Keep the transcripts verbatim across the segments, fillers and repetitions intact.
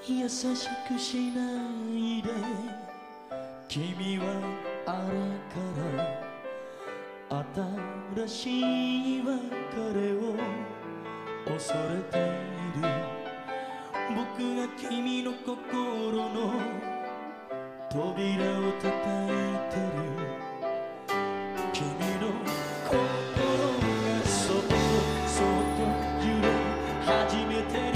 優しくしないで、君はあれから新しい別れを恐れている。僕が君の心の扉を叩いてる。君の心がそっとそっと揺れ始めてる。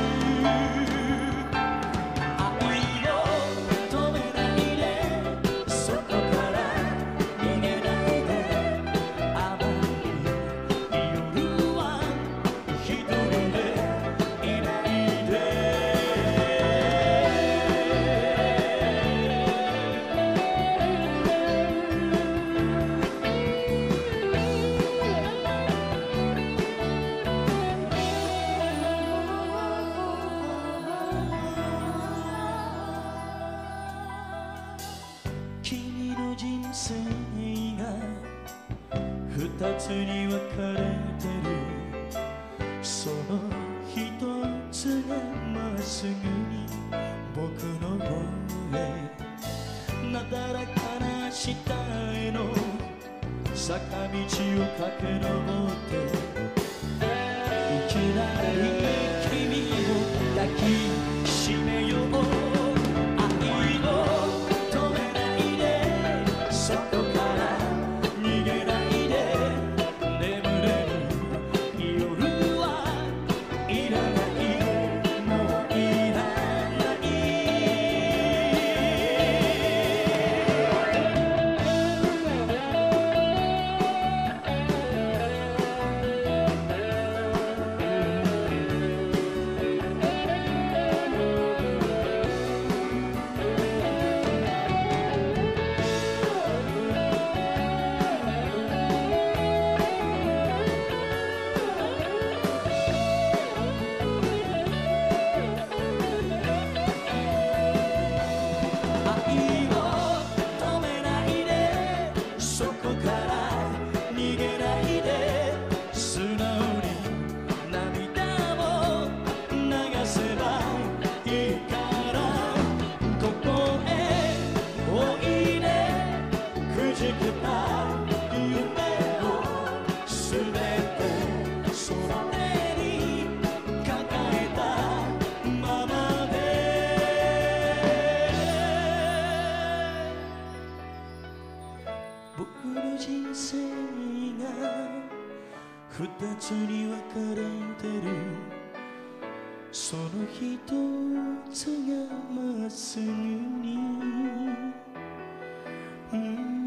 愛を止めないで、そこから逃げないで。あまり夜は一人でいないで。君の人生が二つに分かれてる。その一つがまっすぐに僕の方へ、なだらかな下への坂道を駆け上っていきなり君を抱きしめよう。僕の人生が二つに分かれてる。その一つがまっすぐに、うん